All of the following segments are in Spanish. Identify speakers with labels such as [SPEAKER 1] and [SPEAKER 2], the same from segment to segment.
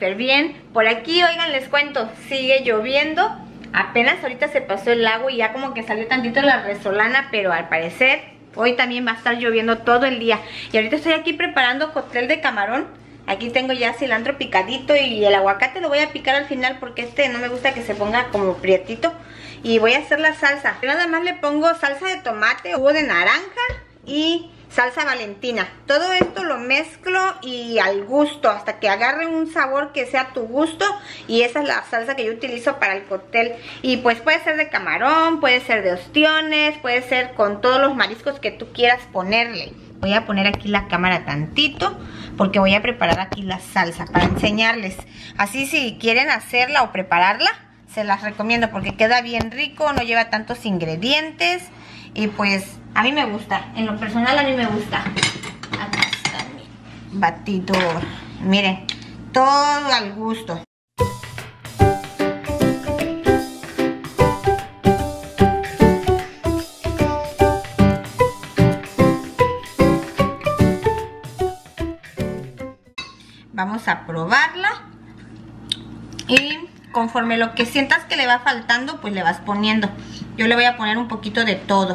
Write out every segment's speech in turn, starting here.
[SPEAKER 1] súper bien. Por aquí, oigan, les cuento, sigue lloviendo. Apenas ahorita se pasó el agua y ya como que salió tantito la resolana, pero al parecer hoy también va a estar lloviendo todo el día. Y ahorita estoy aquí preparando cóctel de camarón. Aquí tengo ya cilantro picadito y el aguacate lo voy a picar al final porque no me gusta que se ponga como prietito. Y voy a hacer la salsa. Nada más le pongo salsa de tomate, jugo de naranja y salsa Valentina. Todo esto lo mezclo y al gusto, hasta que agarre un sabor que sea a tu gusto. Y esa es la salsa que yo utilizo para el cóctel. Y pues puede ser de camarón, puede ser de ostiones, puede ser con todos los mariscos que tú quieras ponerle. Voy a poner aquí la cámara tantito porque voy a preparar aquí la salsa para enseñarles. Así si quieren hacerla o prepararla, se las recomiendo porque queda bien rico, no lleva tantos ingredientes. Y pues a mí me gusta, en lo personal a mí me gusta. Acá está mi batidor. Miren, todo al gusto. Vamos a probarla. Y conforme lo que sientas que le va faltando, pues le vas poniendo. Yo le voy a poner un poquito de todo.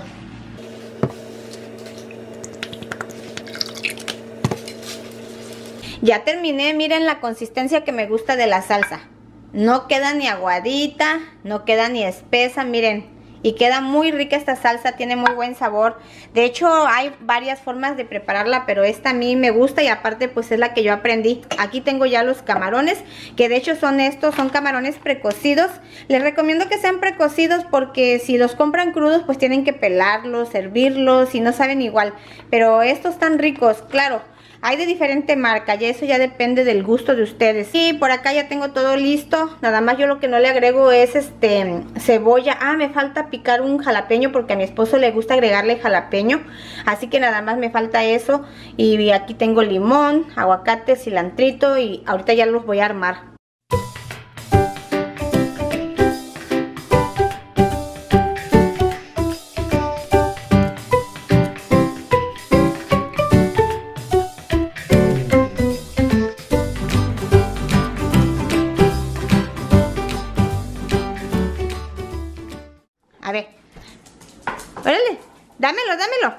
[SPEAKER 1] Ya terminé, miren la consistencia que me gusta de la salsa. No queda ni aguadita, no queda ni espesa, miren. Y queda muy rica esta salsa, tiene muy buen sabor. De hecho, hay varias formas de prepararla, pero esta a mí me gusta y aparte pues es la que yo aprendí. Aquí tengo ya los camarones, que de hecho son estos, son camarones precocidos. Les recomiendo que sean precocidos porque si los compran crudos pues tienen que pelarlos, servirlos y no saben igual. Pero estos están ricos, claro. Hay de diferente marca, ya eso ya depende del gusto de ustedes. Y por acá ya tengo todo listo. Nada más yo lo que no le agrego es cebolla. Ah, me falta picar un jalapeño porque a mi esposo le gusta agregarle jalapeño. Así que nada más me falta eso. Y aquí tengo limón, aguacate, cilantrito y ahorita ya los voy a armar. A ver, órale, dámelo.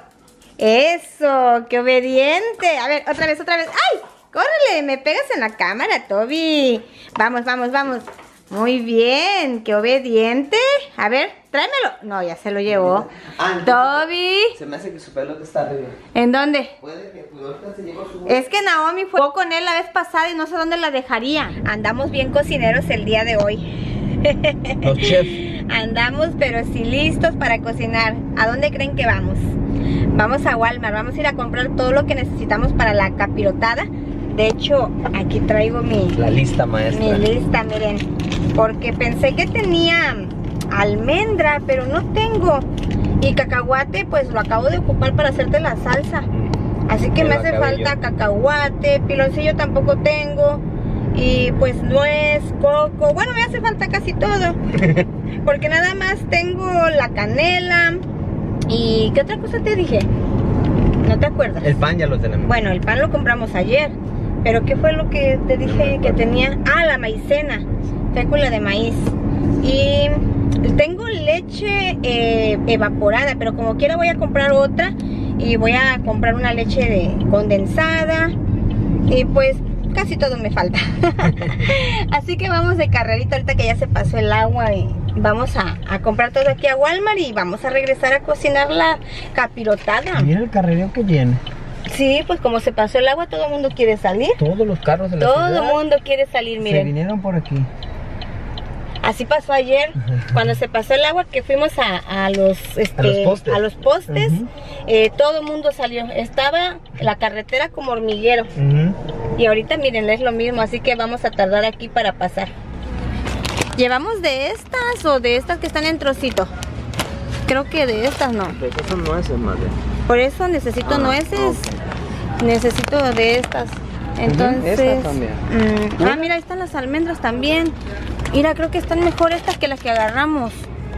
[SPEAKER 1] Eso, qué obediente. A ver, otra vez. ¡Ay! ¡Córrele! Me pegas en la cámara, Toby. Vamos. Muy bien, qué obediente. A ver, tráemelo. No, ya se lo llevó. Toby.
[SPEAKER 2] Se me hace que su pelota está arriba.
[SPEAKER 1] ¿En dónde?
[SPEAKER 2] Puede que tu pelota se llevó su...
[SPEAKER 1] Es que Naomi fue con él la vez pasada y no sé dónde la dejaría. Andamos bien cocineros el día de hoy.
[SPEAKER 2] Los chefs.
[SPEAKER 1] Andamos pero sí listos para cocinar. ¿A dónde creen que vamos? Vamos a Walmart, vamos a ir a comprar todo lo que necesitamos para la capirotada. De hecho, aquí traigo la lista maestra. Mi lista, miren. Porque pensé que tenía almendra, pero no tengo. Y cacahuate, pues lo acabo de ocupar para hacerte la salsa. Así que me hace falta cacahuate, piloncillo tampoco tengo. Y pues nuez, coco, bueno, me hace falta casi todo. Porque nada más tengo la canela. ¿Y qué otra cosa te dije? ¿No te acuerdas?
[SPEAKER 2] El pan ya lo tenemos.
[SPEAKER 1] Bueno, el pan lo compramos ayer. Pero ¿qué fue lo que te dije que tenía? Ah, la maicena, fécula de maíz. Y tengo leche evaporada, pero como quiera voy a comprar otra. Y voy a comprar una leche condensada. Y pues casi todo me falta. Así que vamos de carrerita ahorita que ya se pasó el agua y vamos a comprar todo aquí a Walmart y vamos a regresar a cocinar la capirotada.
[SPEAKER 2] Mira el carrereo que llena.
[SPEAKER 1] Sí, pues como se pasó el agua todo el mundo quiere salir.
[SPEAKER 2] Todos los carros de la ciudad.
[SPEAKER 1] Todo el mundo quiere salir, miren.
[SPEAKER 2] Se vinieron por aquí.
[SPEAKER 1] Así pasó ayer, cuando se pasó el agua que fuimos a los postes, todo el mundo salió. Estaba la carretera como hormiguero. Y ahorita miren, es lo mismo, así que vamos a tardar aquí para pasar. ¿Llevamos de estas o de estas que están en trocito? Creo que de estas no.
[SPEAKER 2] Pero estas son nueces, madre.
[SPEAKER 1] Por eso necesito nueces. Okay. Necesito de estas. Entonces,
[SPEAKER 2] esta también.
[SPEAKER 1] Mira, ahí están las almendras también. Mira, creo que están mejor estas que las que agarramos.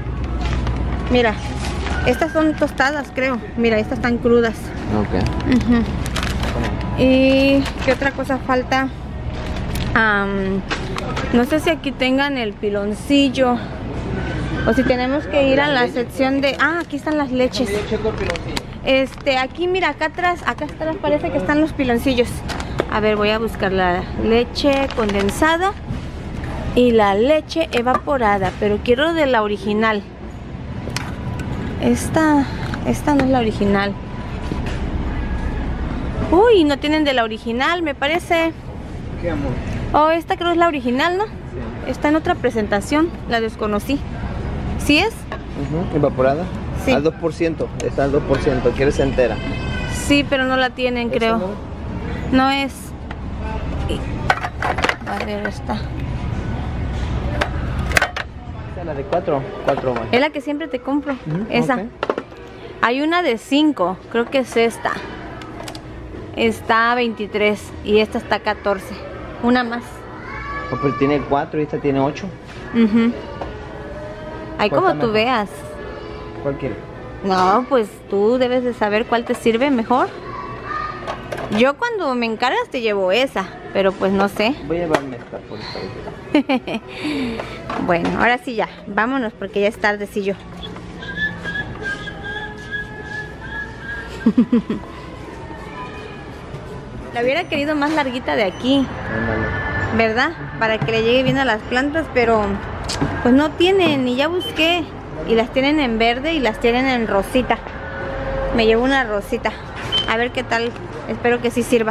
[SPEAKER 1] Mira, estas son tostadas, creo. Mira, estas están crudas.
[SPEAKER 2] Ok.
[SPEAKER 1] ¿Y qué otra cosa falta? No sé si aquí tengan el piloncillo o si tenemos que ir a la sección de... Ah, aquí están las leches. Aquí mira, acá atrás parece que están los piloncillos. A ver, voy a buscar la leche condensada y la leche evaporada, pero quiero de la original. Esta no es la original. Uy, no tienen de la original, me parece.
[SPEAKER 2] ¿Qué, amor?
[SPEAKER 1] Oh, esta creo es la original, ¿no? Sí. Está en otra presentación, la desconocí. ¿Sí es?
[SPEAKER 2] ¿Evaporada?
[SPEAKER 1] Sí.
[SPEAKER 2] Al 2%, está al 2%, ¿quieres entera?
[SPEAKER 1] Sí, pero no la tienen, creo. No es. A ver, esta.
[SPEAKER 2] Esta es la de 4 más.
[SPEAKER 1] Es la que siempre te compro, esa. Okay. Hay una de 5, creo que es esta. Está a 23 y esta está a 14. Una más.
[SPEAKER 2] Oh, pero tiene 4 y esta tiene 8.
[SPEAKER 1] Ahí como tú veas.
[SPEAKER 2] ¿Cuál quieres?
[SPEAKER 1] No, pues tú debes de saber cuál te sirve mejor. Yo cuando me encargas te llevo esa, pero pues no sé.
[SPEAKER 2] Voy a llevarme esta por esta.
[SPEAKER 1] Bueno, ahora sí ya, vámonos porque ya es tardecillo. La hubiera querido más larguita de aquí, ¿verdad? Para que le llegue bien a las plantas, pero pues no tienen, y ya busqué. Y las tienen en verde y las tienen en rosita. Me llevo una rosita. A ver qué tal, espero que sí sirva.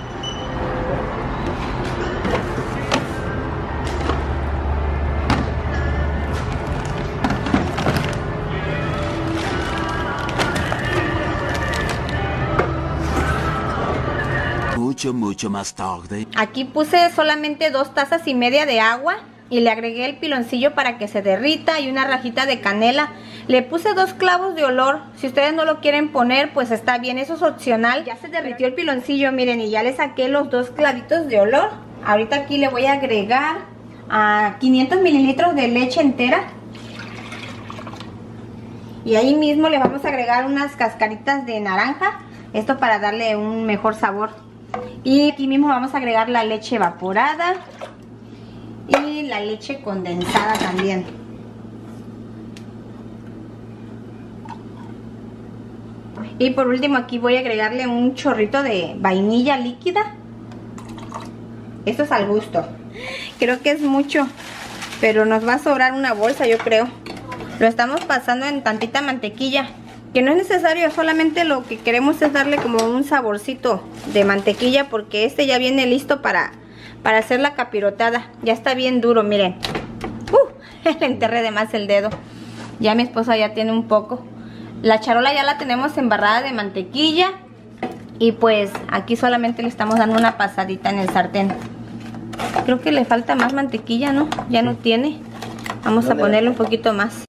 [SPEAKER 3] Mucho más tarde.
[SPEAKER 1] Aquí puse solamente 2 tazas y media de agua y le agregué el piloncillo para que se derrita y una rajita de canela. Le puse 2 clavos de olor. Si ustedes no lo quieren poner, pues está bien, eso es opcional. Ya se derritió el piloncillo, miren, y ya le saqué los 2 clavitos de olor. Ahorita aquí le voy a agregar a 500 mililitros de leche entera. Y ahí mismo le vamos a agregar unas cascaritas de naranja. Esto para darle un mejor sabor. Y aquí mismo vamos a agregar la leche evaporada y la leche condensada también. Y por último aquí voy a agregarle un chorrito de vainilla líquida. Esto es al gusto. Creo que es mucho, pero nos va a sobrar una bolsa, yo creo. Lo estamos pasando en tantita mantequilla, que no es necesario, solamente lo que queremos es darle como un saborcito de mantequilla, porque este ya viene listo para hacer la capirotada. Ya está bien duro, miren. Le enterré de más el dedo. Ya mi esposa ya tiene un poco. La charola ya la tenemos embarrada de mantequilla. Y pues aquí solamente le estamos dando una pasadita en el sartén. Creo que le falta más mantequilla, ¿no? Ya no tiene. Vamos a ponerle un poquito más.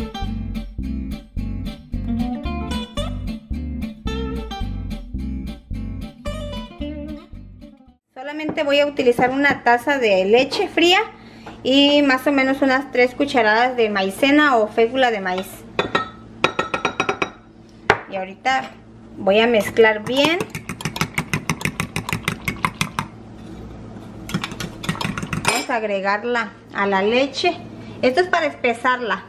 [SPEAKER 1] Solamente voy a utilizar una taza de leche fría y más o menos unas 3 cucharadas de maicena o fécula de maíz. Y ahorita voy a mezclar bien. Vamos a agregarla a la leche. Esto es para espesarla.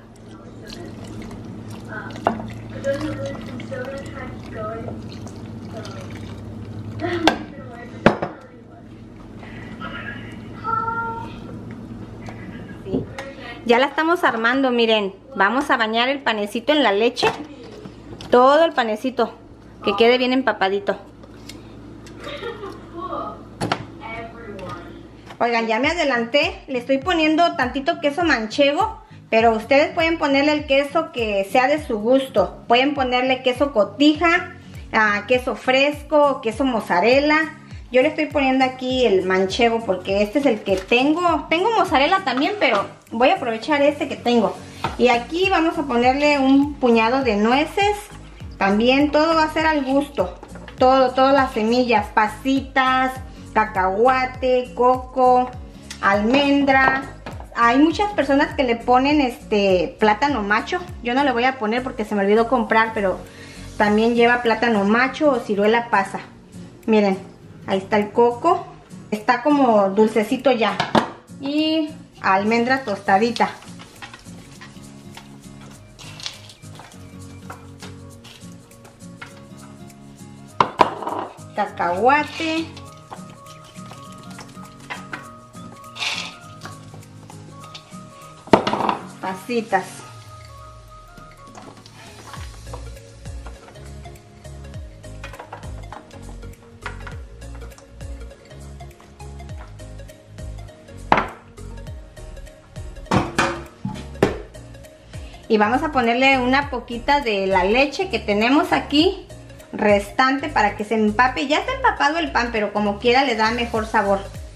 [SPEAKER 1] Ya la estamos armando, miren. Vamos a bañar el panecito en la leche. Todo el panecito, que quede bien empapadito. Oigan, ya me adelanté. Le estoy poniendo tantito queso manchego, pero ustedes pueden ponerle el queso que sea de su gusto. Pueden ponerle queso cotija, queso fresco, queso mozzarella. Yo le estoy poniendo aquí el manchego porque este es el que tengo. Tengo mozzarella también, pero voy a aprovechar este que tengo. Y aquí vamos a ponerle un puñado de nueces. También todo va a ser al gusto. Todas las semillas, pasitas, cacahuate, coco, almendra. Hay muchas personas que le ponen plátano macho. Yo no le voy a poner porque se me olvidó comprar, pero también lleva plátano macho o ciruela pasa. Miren. Ahí está el coco. Está como dulcecito ya. Y almendra tostadita. Cacahuate. Pasitas. Y vamos a ponerle una poquita de la leche que tenemos aquí restante para que se empape. Ya está empapado el pan, pero como quiera le da mejor sabor.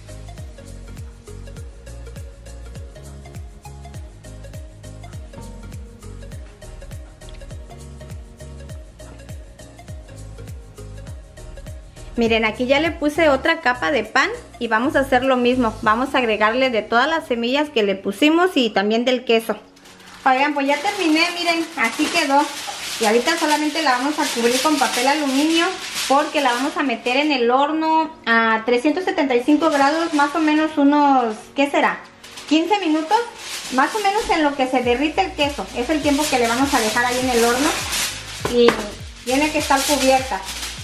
[SPEAKER 1] Miren, aquí ya le puse otra capa de pan y vamos a hacer lo mismo. Vamos a agregarle de todas las semillas que le pusimos y también del queso. Oigan, pues ya terminé, miren, así quedó. Y ahorita solamente la vamos a cubrir con papel aluminio porque la vamos a meter en el horno a 375 grados, más o menos unos, ¿qué será? 15 minutos, más o menos en lo que se derrite el queso. Es el tiempo que le vamos a dejar ahí en el horno y tiene que estar cubierta.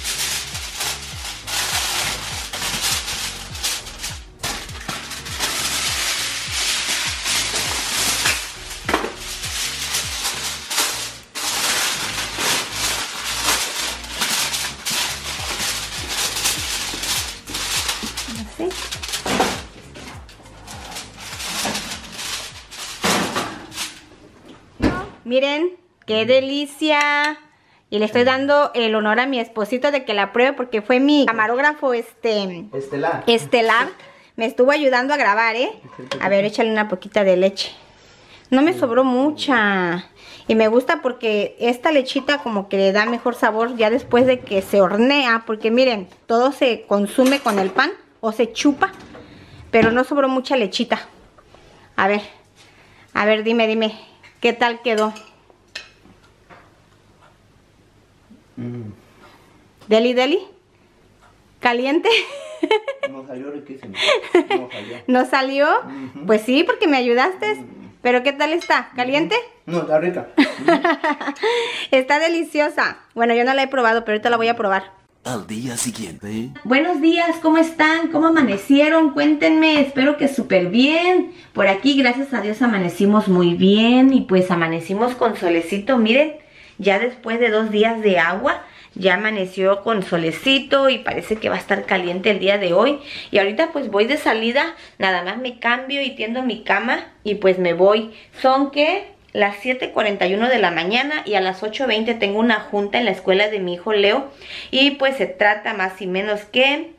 [SPEAKER 1] Miren, qué delicia. Y le estoy dando el honor a mi esposito de que la pruebe porque fue mi camarógrafo estelar. Me estuvo ayudando a grabar, ¿eh? A ver, échale una poquita de leche. No me sobró mucha. Y me gusta porque esta lechita como que le da mejor sabor ya después de que se hornea. Porque miren, todo se consume con el pan o se chupa. Pero no sobró mucha lechita. A ver, dime. ¿Qué tal quedó? ¿Deli? ¿Caliente?
[SPEAKER 2] No salió riquísimo.
[SPEAKER 1] ¿No salió? Pues sí, porque me ayudaste. ¿Pero qué tal está? ¿Caliente?
[SPEAKER 2] No, está rica.
[SPEAKER 1] Está deliciosa. Bueno, yo no la he probado, pero ahorita la voy a probar.
[SPEAKER 3] Al día siguiente.
[SPEAKER 1] Buenos días, ¿cómo están? ¿Cómo amanecieron? Cuéntenme, espero que súper bien. Por aquí, gracias a Dios, amanecimos muy bien y pues amanecimos con solecito. Miren, ya después de 2 días de agua, ya amaneció con solecito y parece que va a estar caliente el día de hoy. Y ahorita pues voy de salida, nada más me cambio y tiendo mi cama y pues me voy. Son que las 7:41 de la mañana y a las 8:20 tengo una junta en la escuela de mi hijo Leo. Y pues se trata más y menos que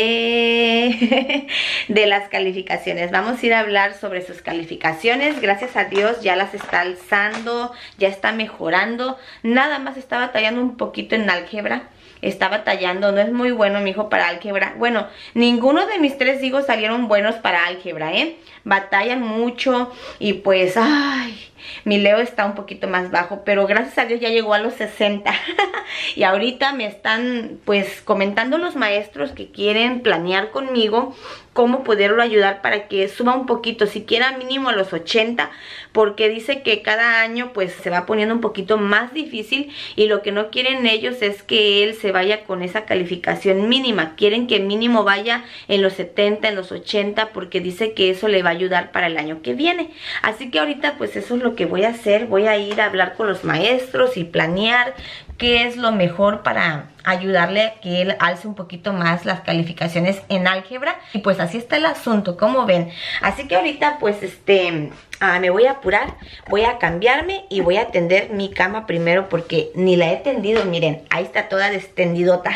[SPEAKER 1] de las calificaciones. Vamos a ir a hablar sobre sus calificaciones. Gracias a Dios ya las está alzando, ya está mejorando. Nada más está batallando un poquito en álgebra. Está batallando, no es muy bueno mi hijo para álgebra. Bueno, ninguno de mis 3 hijos salieron buenos para álgebra, batallan mucho y pues, ay, mi Leo está un poquito más bajo, pero gracias a Dios ya llegó a los 60. Y ahorita me están pues comentando los maestros que quieren planear conmigo cómo poderlo ayudar para que suba un poquito, siquiera mínimo a los 80, porque dice que cada año pues se va poniendo un poquito más difícil y lo que no quieren ellos es que él se vaya con esa calificación mínima. Quieren que mínimo vaya en los 70, en los 80, porque dice que eso le va a ayudar para el año que viene. Así que ahorita pues eso es lo que voy a hacer. Voy a ir a hablar con los maestros y planear qué es lo mejor para ayudarle a que él alce un poquito más las calificaciones en álgebra. Y pues así está el asunto, como ven. Así que ahorita pues me voy a apurar, voy a cambiarme y voy a tender mi cama primero porque ni la he tendido. Miren, ahí está toda destendidota.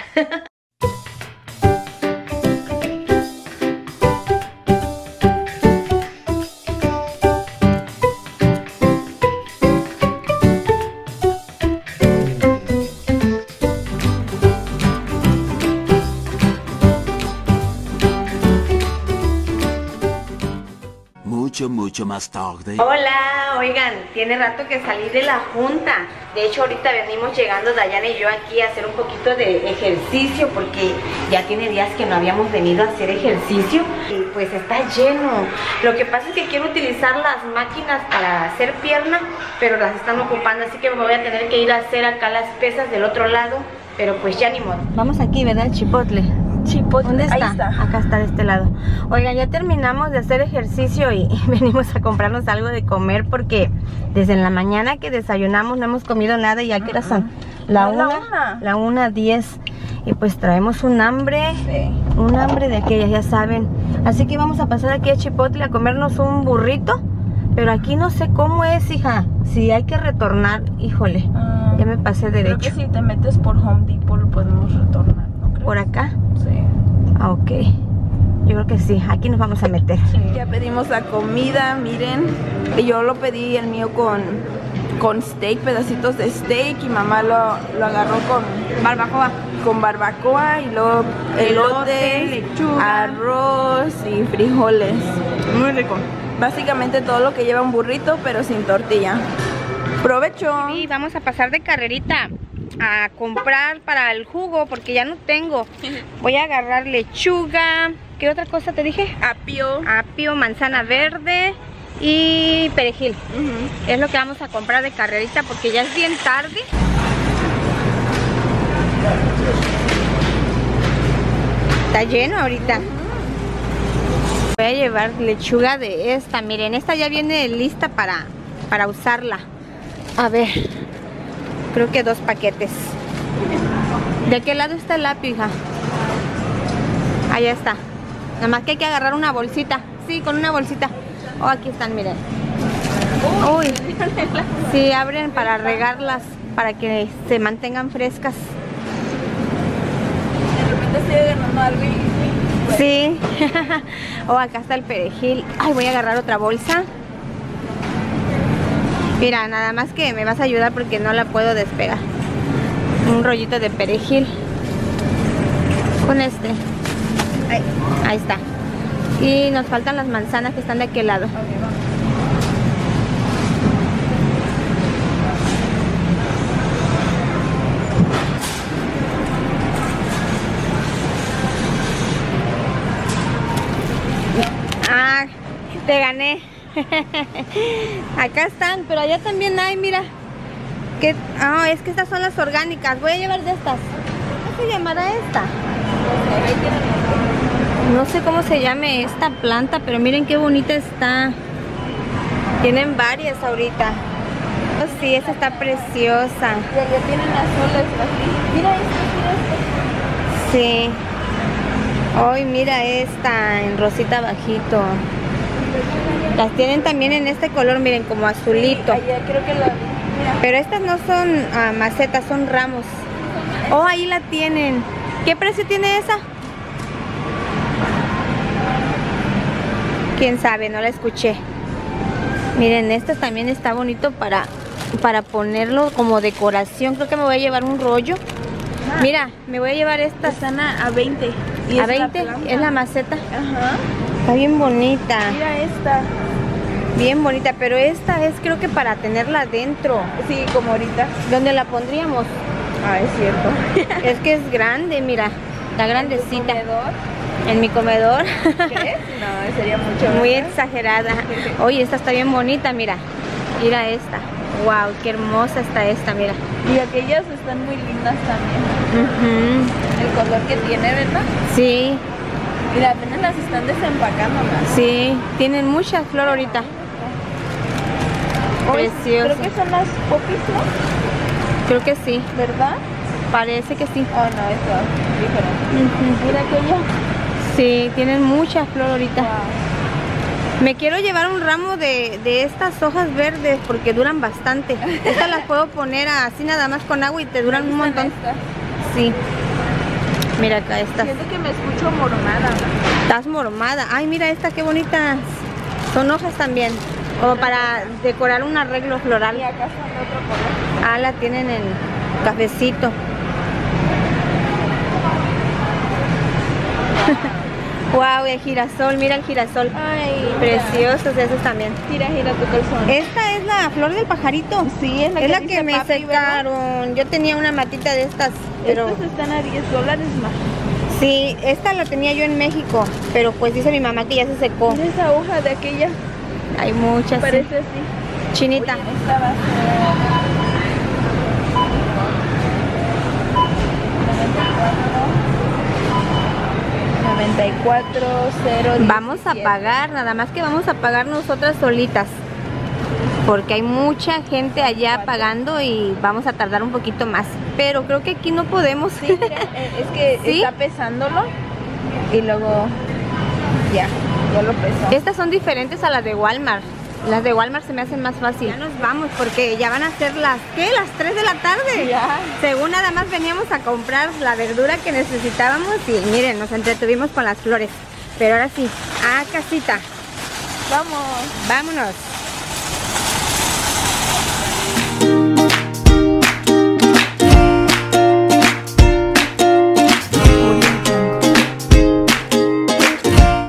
[SPEAKER 3] mucho más tarde.
[SPEAKER 1] Hola, oigan, tiene rato que salí de la junta. De hecho, ahorita venimos llegando Dayana y yo aquí a hacer un poquito de ejercicio porque ya tiene días que no habíamos venido a hacer ejercicio y pues está lleno. Lo que pasa es que quiero utilizar las máquinas para hacer pierna, pero las están ocupando, así que me voy a tener que ir a hacer acá las pesas del otro lado, pero pues ya ni modo. Vamos aquí, ¿verdad? Chipotle.
[SPEAKER 4] Chipotle.
[SPEAKER 1] ¿Dónde está?
[SPEAKER 4] Ahí está.
[SPEAKER 1] Acá está de este lado. Oigan, ya terminamos de hacer ejercicio y venimos a comprarnos algo de comer porque desde la mañana que desayunamos no hemos comido nada y ya que son la 1:10 y pues traemos un hambre, un hambre de aquellas, ya saben. Así que vamos a pasar aquí a Chipotle a comernos un burrito, pero aquí no sé cómo es, hija. Si hay que retornar, híjole, ya me pasé derecho.
[SPEAKER 4] Creo que si te metes por Home Depot lo podemos retornar, ¿no crees?
[SPEAKER 1] ¿Por acá?
[SPEAKER 4] Sí.
[SPEAKER 1] Ah, ok. Yo creo que sí, aquí nos vamos a meter.
[SPEAKER 4] Sí. Ya pedimos la comida, miren. Y yo lo pedí el mío con steak, pedacitos de steak, y mamá lo agarró con
[SPEAKER 1] Barbacoa.
[SPEAKER 4] Y luego elote,
[SPEAKER 1] lechuga,
[SPEAKER 4] arroz y frijoles.
[SPEAKER 1] muy rico.
[SPEAKER 4] Básicamente todo lo que lleva un burrito, pero sin tortilla. ¡Provecho!
[SPEAKER 1] Y vamos a pasar de carrerita a comprar para el jugo porque ya no tengo. Voy a agarrar lechuga. ¿Qué otra cosa te dije? Apio, manzana verde y perejil. Es lo que vamos a comprar de carrerita porque ya es bien tarde. Está lleno ahorita. Voy a llevar lechuga de esta. Miren, esta ya viene lista para usarla. A ver, creo que 2 paquetes. ¿De qué lado está el apio, hija? Allá está. Nada más que hay que agarrar una bolsita. Sí, con una bolsita. Oh, aquí están, miren. Uy, sí, abren para regarlas, para que se mantengan frescas.
[SPEAKER 4] De repente estoy agarrando algo y...
[SPEAKER 1] Sí. Oh, acá está el perejil. Ay, voy a agarrar otra bolsa. Mira, nada más que me vas a ayudar porque no la puedo despegar. Un rollito de perejil. Con este. Ahí está. Y nos faltan las manzanas que están de aquel lado. Ah, te gané. Acá están, pero allá también hay, mira. Es que estas son las orgánicas. Voy a llevar de estas. ¿Cómo se llamará esta? No sé cómo se llame esta planta, pero miren qué bonita está. Tienen varias ahorita. Oh, sí, esta está preciosa.
[SPEAKER 4] Y allá tienen azules así. Mira esta.
[SPEAKER 1] Sí. Ay, mira esta en rosita bajito. Las tienen también en este color, miren, como azulito.
[SPEAKER 4] Allá creo que la... Mira.
[SPEAKER 1] Pero estas no son macetas, son ramos. Oh, ahí la tienen. ¿Qué precio tiene esa? Quién sabe, no la escuché. Miren, este también está bonito para ponerlo como decoración. Creo que me voy a llevar un rollo. Mira, me voy a llevar estas.
[SPEAKER 4] Están a 20.
[SPEAKER 1] ¿A 20? Es la maceta.
[SPEAKER 4] Ajá.
[SPEAKER 1] Está bien bonita.
[SPEAKER 4] Mira esta.
[SPEAKER 1] Bien bonita, pero esta es creo que para tenerla adentro.
[SPEAKER 4] Sí, como ahorita.
[SPEAKER 1] ¿Dónde la pondríamos?
[SPEAKER 4] Ah, es cierto.
[SPEAKER 1] Es que es grande, mira. Está grandecita.
[SPEAKER 4] ¿Comedor?
[SPEAKER 1] En mi comedor.
[SPEAKER 4] ¿Crees? No, sería mucho.
[SPEAKER 1] Muy
[SPEAKER 4] ¿verdad?
[SPEAKER 1] exagerada. Oye, esta está bien bonita, mira. Mira esta. Wow, qué hermosa está esta, mira.
[SPEAKER 4] Y aquellas están muy lindas también. El color que tiene, ¿verdad?
[SPEAKER 1] Sí,
[SPEAKER 4] Mira, apenas las están desempacando, ¿no?
[SPEAKER 1] sí. Tienen mucha flor ahorita. Preciosa.
[SPEAKER 4] Creo que son las popis, ¿no?
[SPEAKER 1] Creo que sí.
[SPEAKER 4] ¿Verdad?
[SPEAKER 1] Parece que sí.
[SPEAKER 4] Oh, no, eso es diferente. Mira aquella.
[SPEAKER 1] Sí, tienen mucha flor ahorita.
[SPEAKER 4] Wow.
[SPEAKER 1] Me quiero llevar un ramo de estas hojas verdes porque duran bastante. Estas las puedo poner así nada más con agua y te duran un montón. Sí. Mira acá estas.
[SPEAKER 4] Siento que me escucho mormada, ¿no?
[SPEAKER 1] Estás mormada. Ay, mira esta, qué bonitas. Son hojas también. Como para decorar un arreglo floral.
[SPEAKER 4] Y acá son de otro color.
[SPEAKER 1] Ah, la tienen en cafecito. Wow, el girasol, mira el girasol.
[SPEAKER 4] Ay,
[SPEAKER 1] Preciosos esos también.
[SPEAKER 4] Gira tu calzón.
[SPEAKER 1] Esta es la flor del pajarito.
[SPEAKER 4] Sí, es la
[SPEAKER 1] Es
[SPEAKER 4] que
[SPEAKER 1] la
[SPEAKER 4] dice
[SPEAKER 1] que me
[SPEAKER 4] papi, ¿verdad?
[SPEAKER 1] secaron. Yo tenía una matita de estas, pero
[SPEAKER 4] Estos están a $10 más.
[SPEAKER 1] sí, esta la tenía yo en México, pero pues dice mi mamá que ya se secó.
[SPEAKER 4] Mira esa hoja de aquella,
[SPEAKER 1] Hay muchas. Sí.
[SPEAKER 4] parece así.
[SPEAKER 1] Chinita.
[SPEAKER 4] Oye, esta va a ser 94.017.
[SPEAKER 1] Vamos a pagar, nada más que vamos a pagar nosotras solitas. Porque hay mucha gente allá pagando y vamos a tardar un poquito más. Pero creo que aquí no podemos.
[SPEAKER 4] Sí, mira, es que
[SPEAKER 1] ¿Sí?
[SPEAKER 4] está pesándolo y luego ya lo pesó.
[SPEAKER 1] Estas son diferentes a las de Walmart. Las de Walmart se me hacen más fácil. Ya nos vamos porque ya van a ser las, ¿qué? Las 3 de la tarde.
[SPEAKER 4] Ya.
[SPEAKER 1] Según nada más veníamos a comprar la verdura que necesitábamos y miren, nos entretuvimos con las flores. Pero ahora sí, a casita.
[SPEAKER 4] Vamos.
[SPEAKER 1] Vámonos.